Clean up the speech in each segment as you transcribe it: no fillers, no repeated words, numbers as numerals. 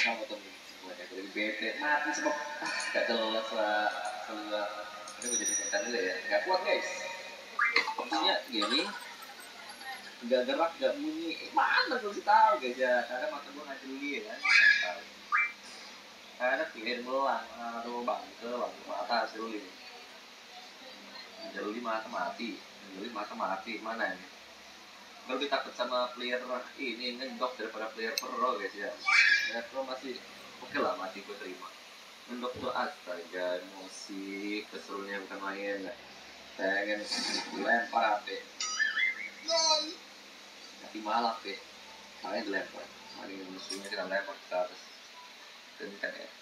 Kamu tuh semuanya jadi bete mati sebab gak jelas lah keluar. Ini gue jadi konten dulu ya. Gak kuat guys. Maksudnya gini, gak gerak gak bunyi. Mana gue sih tahu guys ya. Karena mata gue nggak jeli ya. Karena pikirin belang, aduh bangke mata jeli. Jeli mata mati, mana ini? Gue lebih takut sama player ini ngendok daripada player pro guys ya. Player pro masih oke lah, mati gue terima. Ngendok tuh astaga, emosi, keselnya bukan main. Pengen lempar HP, mati malah HP, makanya dilempar. Mari musuhnya kita lempar ke atas, kencang ya.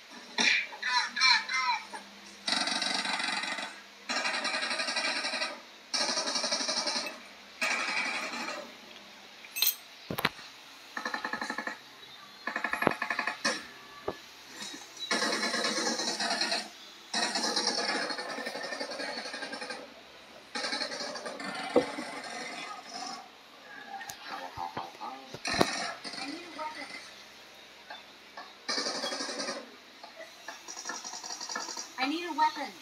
I need a weapon.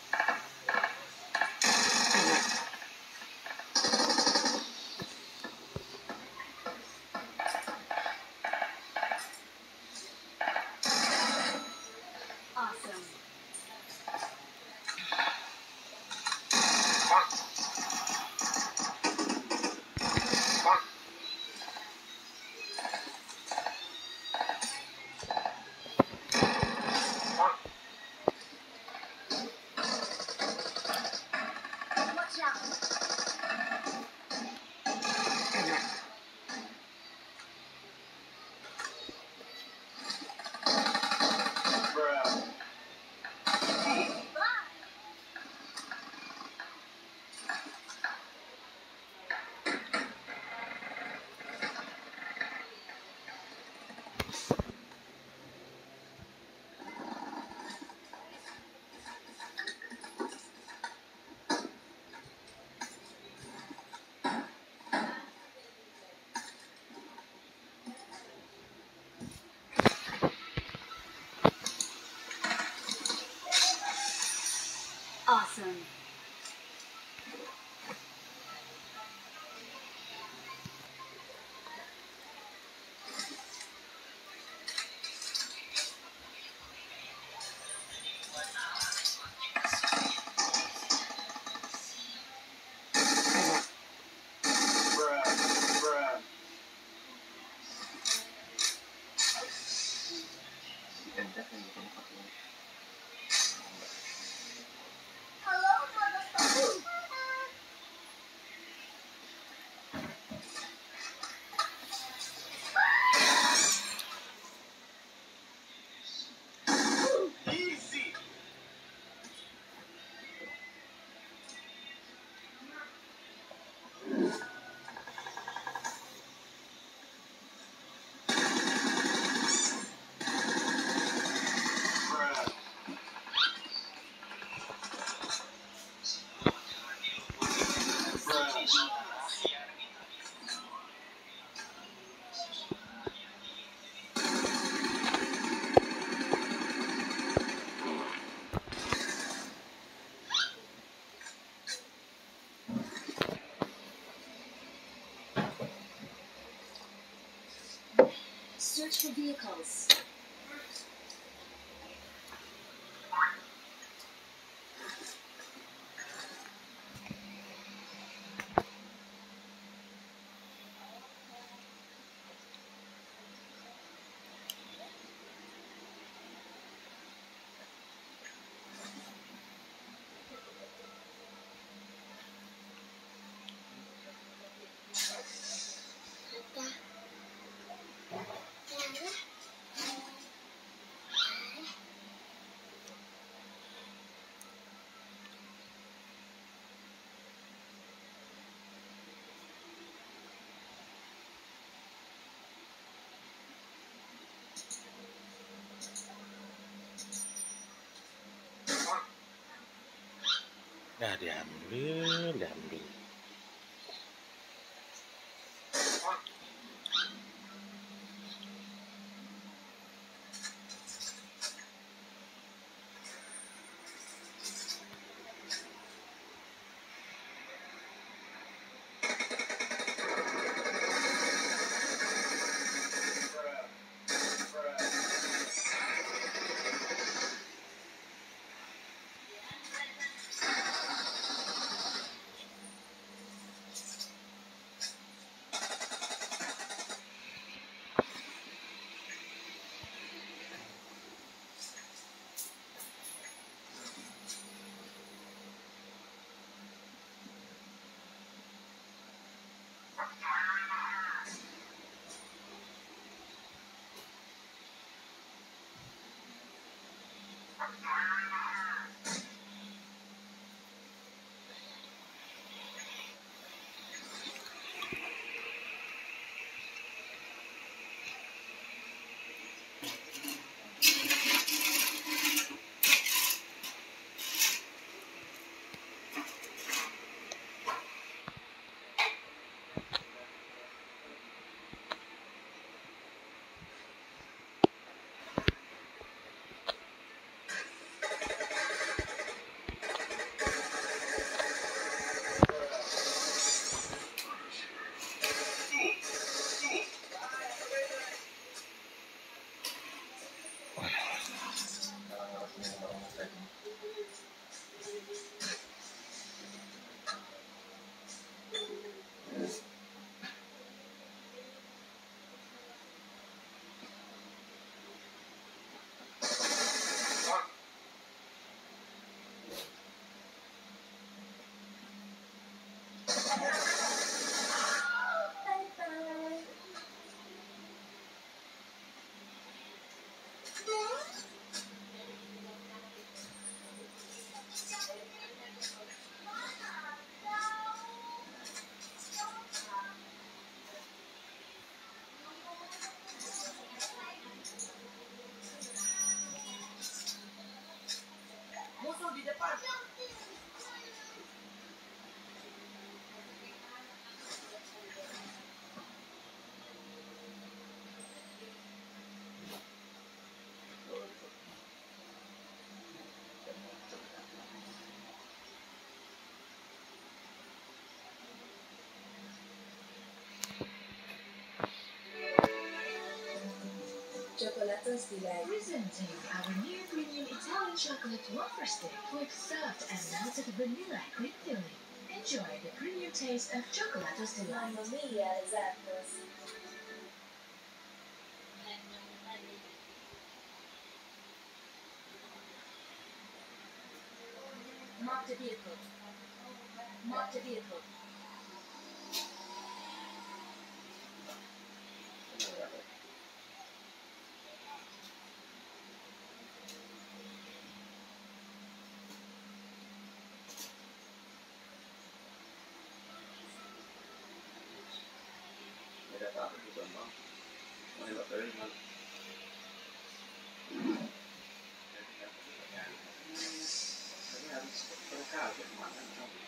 Awesome. Watch out. Awesome. Hello, motherfucker. Search for vehicles. Dah diambil. Chocolatos Delight. Presenting our new premium Italian chocolate wafer stick with soft and melted vanilla cream filling. Enjoy the premium taste of Chocolatos Delight. Mamma mia, Zappos. Mark the vehicle. Mark the vehicle. Ada apa di sana? Mana dari mana? Ini harus berkah mana?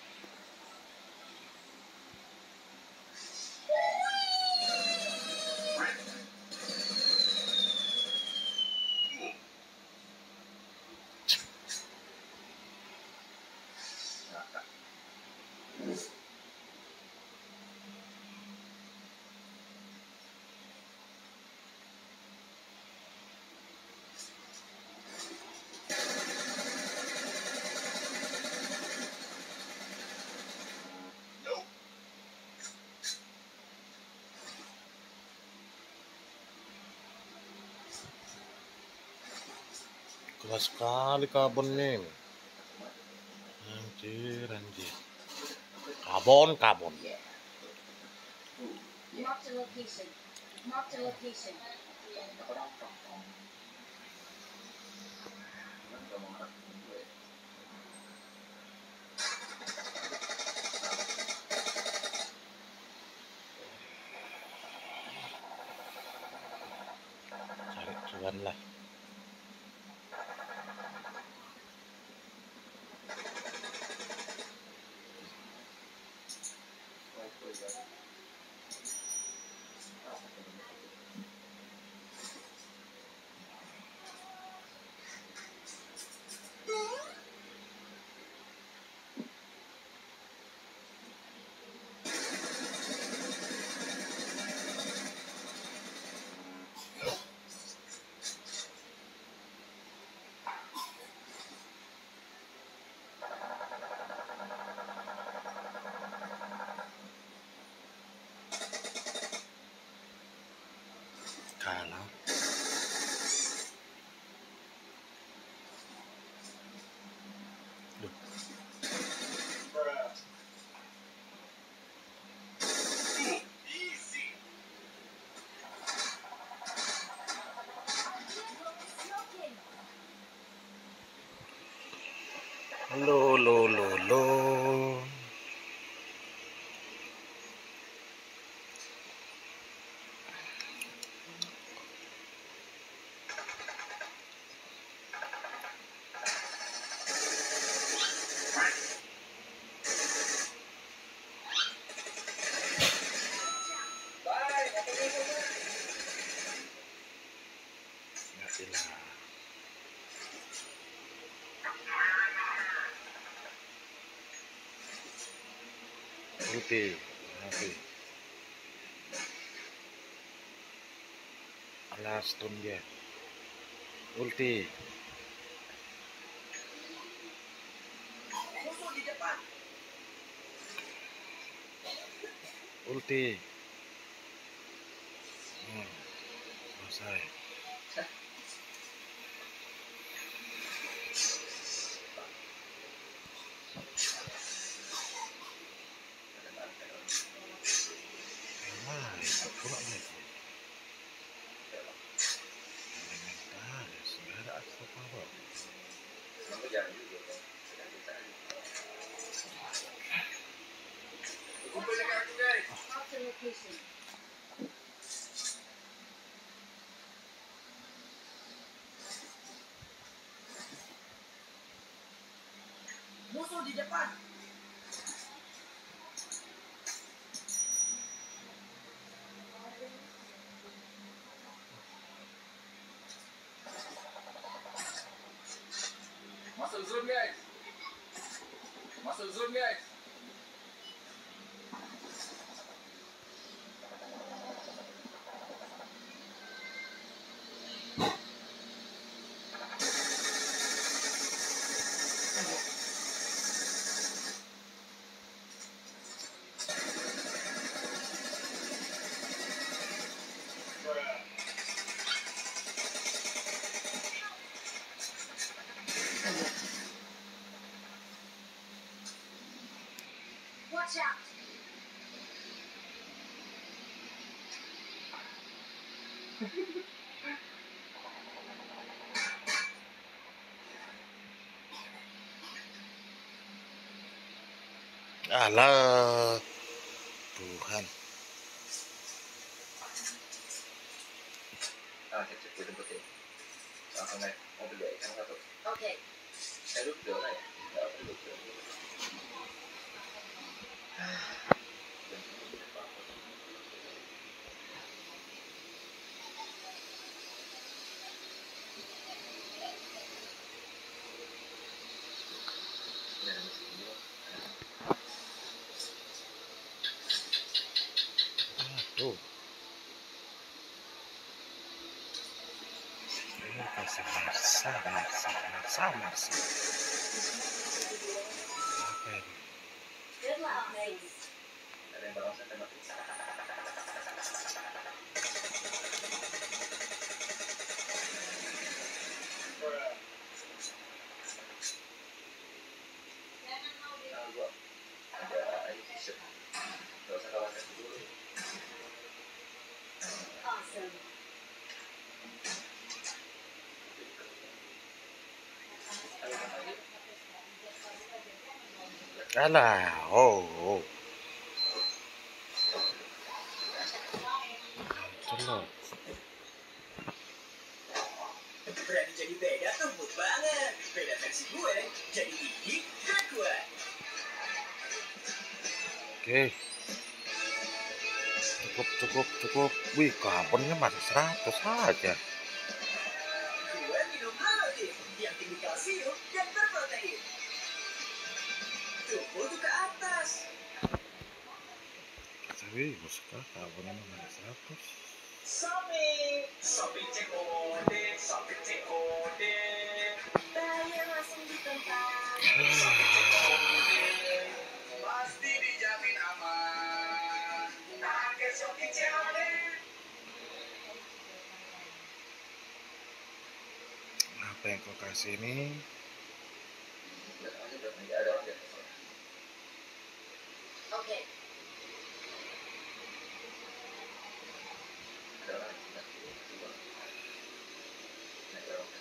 Keras sekali kabonnya. Anjir. Kabon. Mark the location. Mark the location. Cari cuan lah. Kalah. Duh. Lo. Ya ilah. Ulti. Alas stun dia. Ulti. Ulti. Selesai. Itu pula lagi. Elementaris, nggak ada extra power. Mark the location. Musuh di depan. Masuk zone guys. Alah, Tuhan. Cek gue jemput ya. Langsung naik mobil ya, yang satu. Oke. Duduk dulu ya. Nggak apa duduk dulu. Aduh. Ini kasih Marsa. Apa ini? Good luck, Mace. Ada yang barang saya mati. Nah, gua ada ini t-shirt. Gak usah kawasan dulu. Awesome. Alah, oh. Celok. Berani jadi beda tuh good banget. Beda versi gue, jadi gigi gak kuat. Oke. Cukup. Wih, karbonnya masih 100 saja. Gue minum Halotin yang tinggi kalsium dan berprotein. Tumpul tuh ke atas. Tapi suka karbonnya masih 100. Sopi cek kode. Bayar langsung di tempat. Pasti dijamin aman. Pakai Sopi cek kode. Apa yang kau kasih ini? Ada orang di Oke. ada orang di ada orang.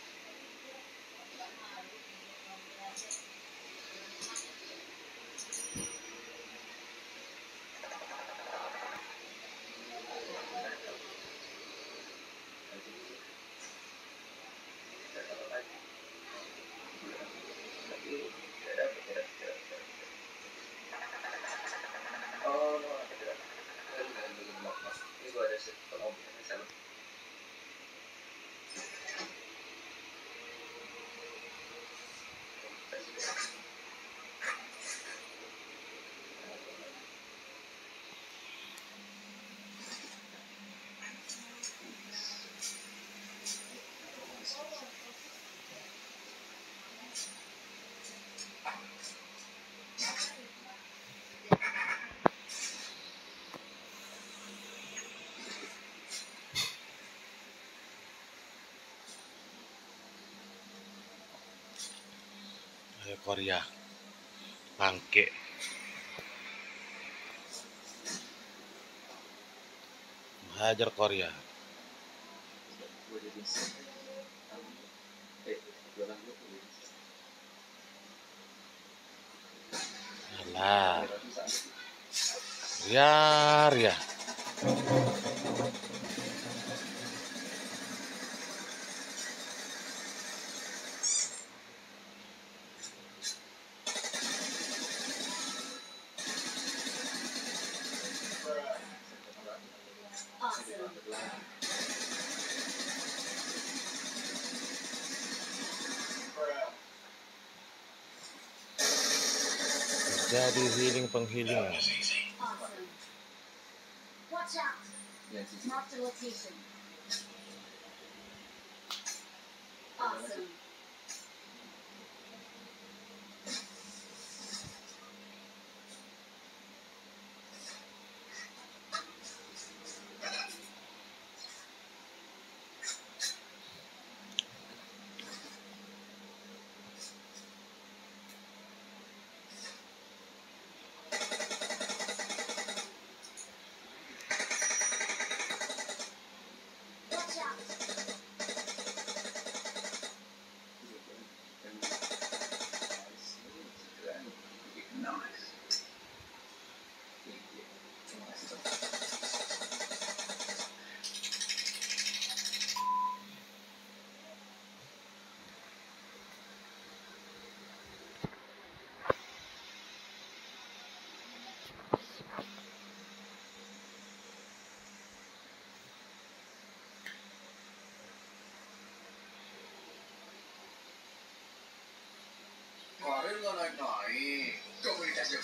Oh, no, tidak. Ini gua ada set mobil sama. Ayo Korea. Bangke. Hajar Korea. Gua jadi jualan gua tuh. Alah. Ria. Awesome. Jadi penghealing. Awesome. Watch out. Yang sisi Mark the location. Awesome.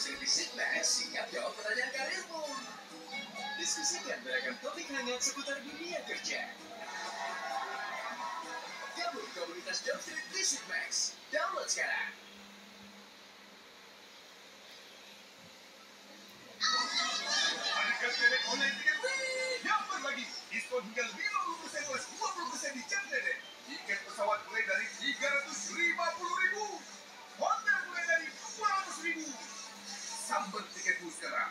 Service Max siap jawab pertanyaan karirmu. Diskusikan beragam topik hangat seputar dunia kerja. Gabung komunitas Jobstreet Visit Max. Download sekarang. Ada Telenet online tiket dapat lagi diskon hingga 50% plus 20% di jam Telenet. Tiket pesawat mulai dari 350.000, hotel mulai dari 200.000. Sampai tiketmu sekarang.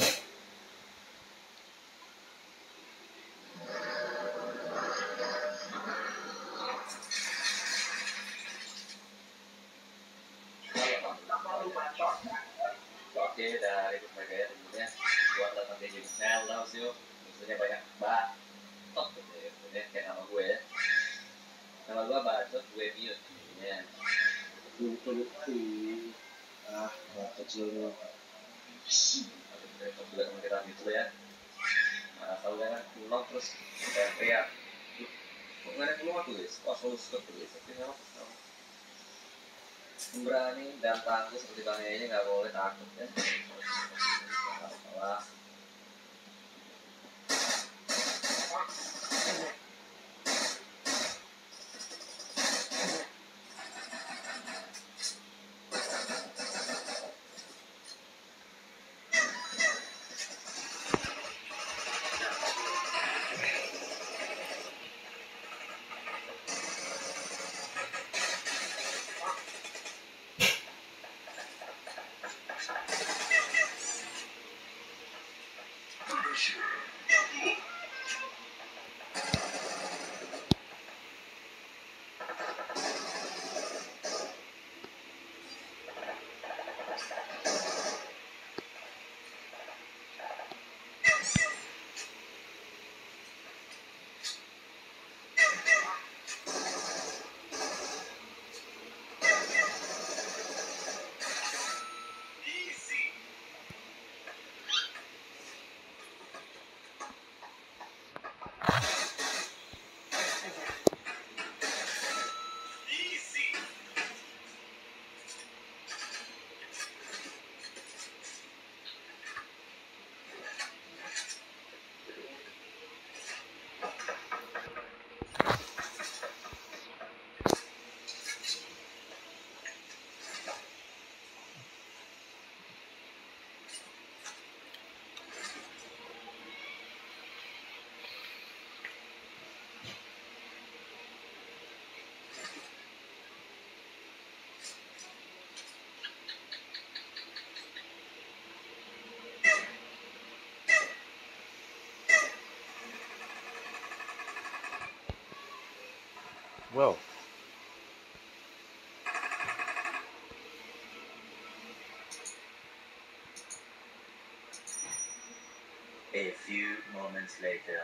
Oke, dari berbagai ya tentunya buat datang ke YouTube channel sih, maksudnya banyak batok gitu ya, maksudnya kayak nama gue ya. Nama gue Bacot, gue mute ya. Kecil. Tapi kita juga sama kita gitu ya. Nah, kalau kan pulang terus teriak, kok nggak ada keluar tulis, selalu suka tulis, tapi nggak apa-apa. Berani dan tangguh seperti Bang ini nggak boleh takut ya. Salah. Well, A few moments later.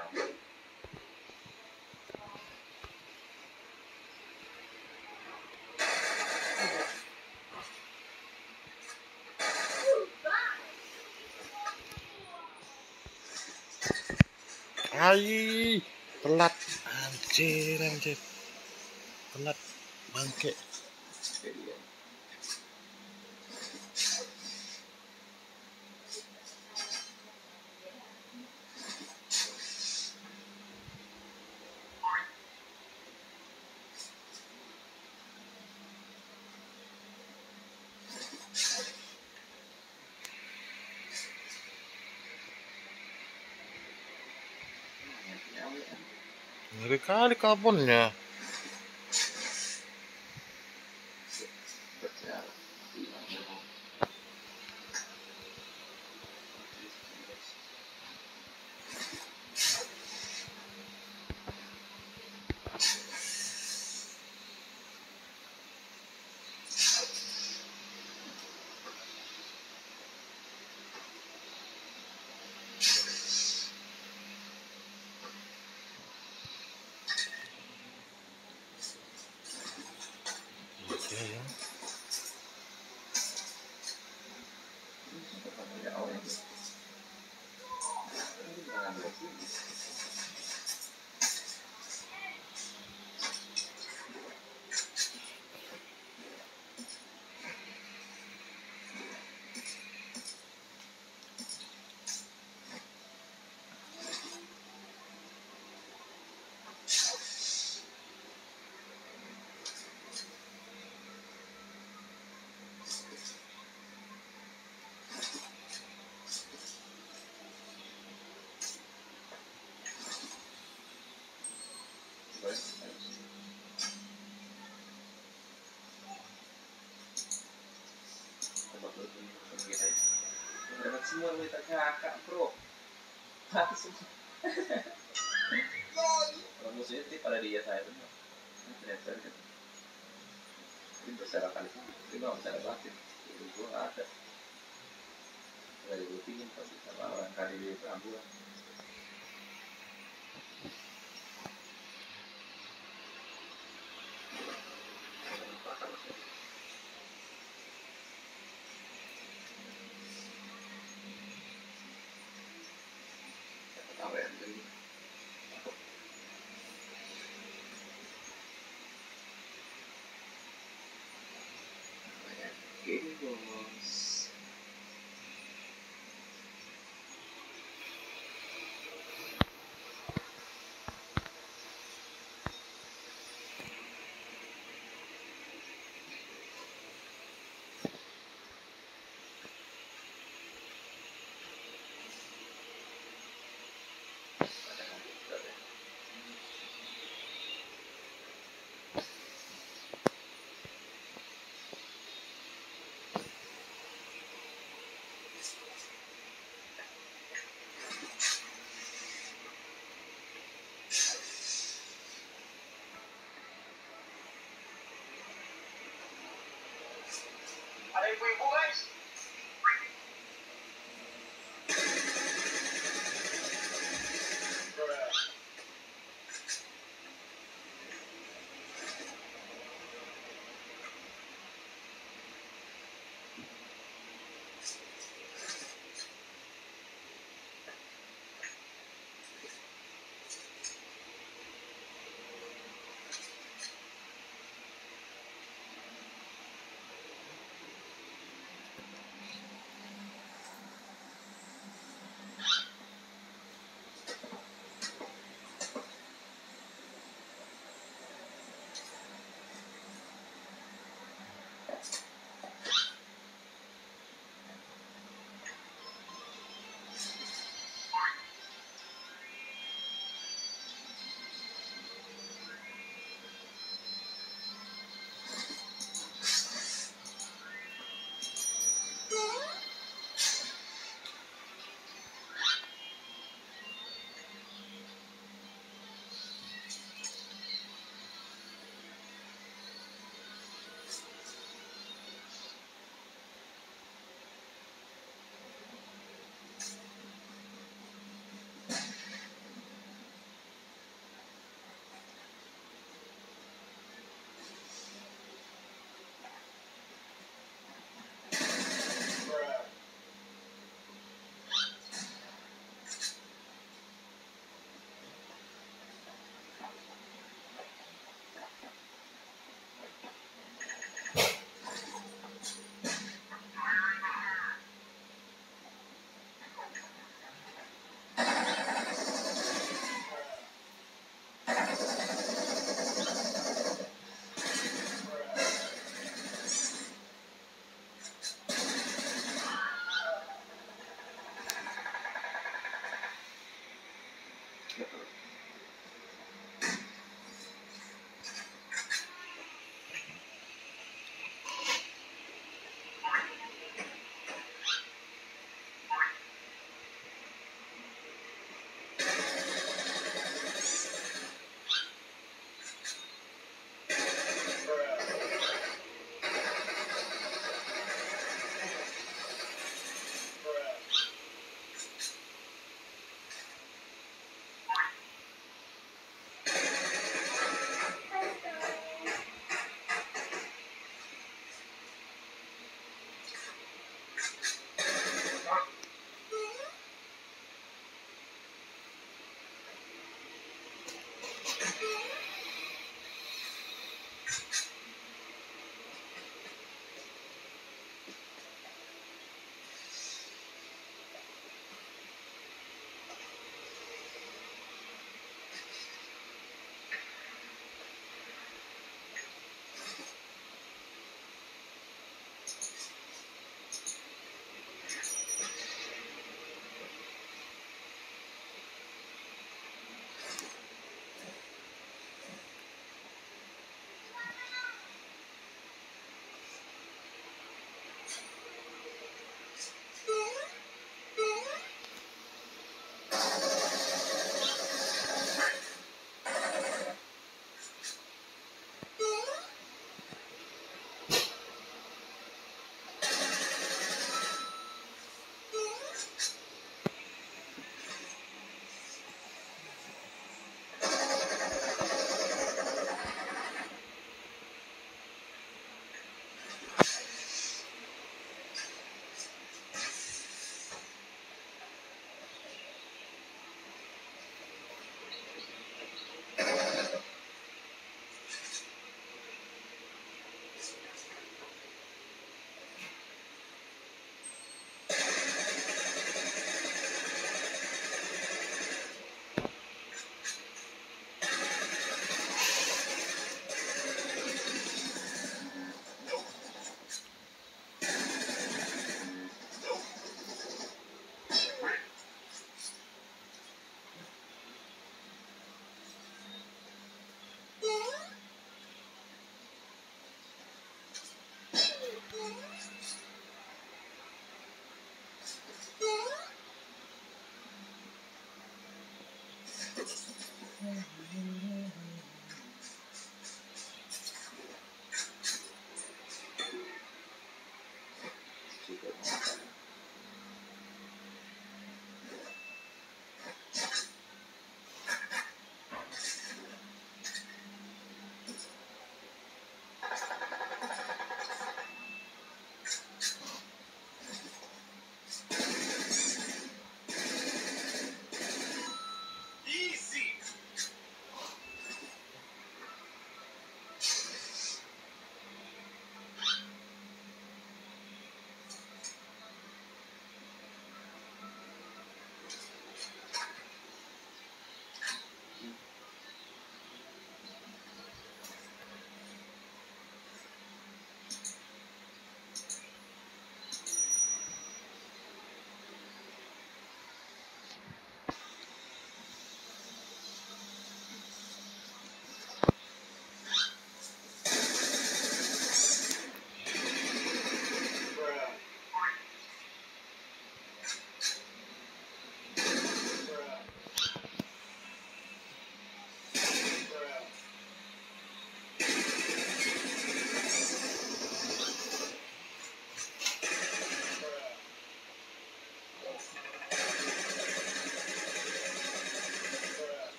ai telat anjir telat bangke. Ngeri kali kabelnya. Berangkat semua minta kakak bro. Langsung. Orang musuhnya tadi pada dia saya benar. Ternyata kan. Ini berserakan itu. Ini nggak bisa batin. Itu gue nggak ada. Dari gue pingin pasti sama orang kali di perambulan. Ini bos.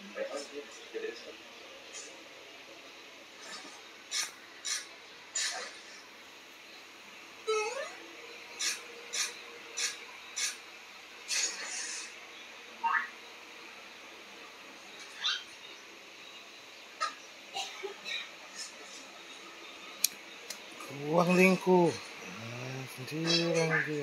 Buang lingku. Sendiri dia.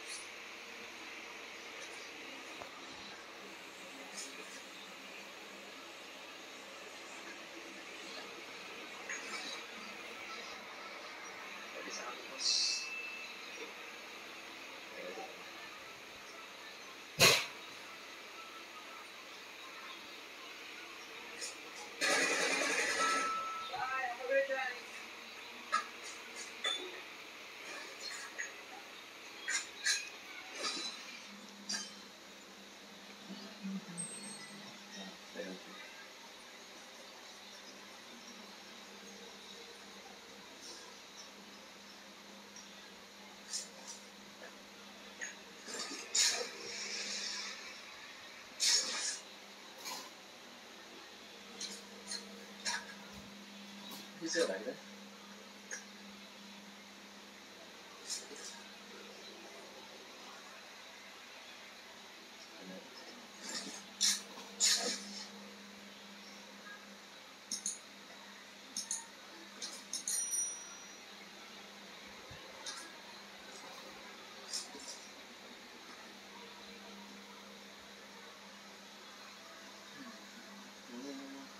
Bisa lah kita.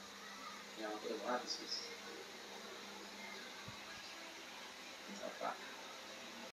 Yang udah habis. Apa?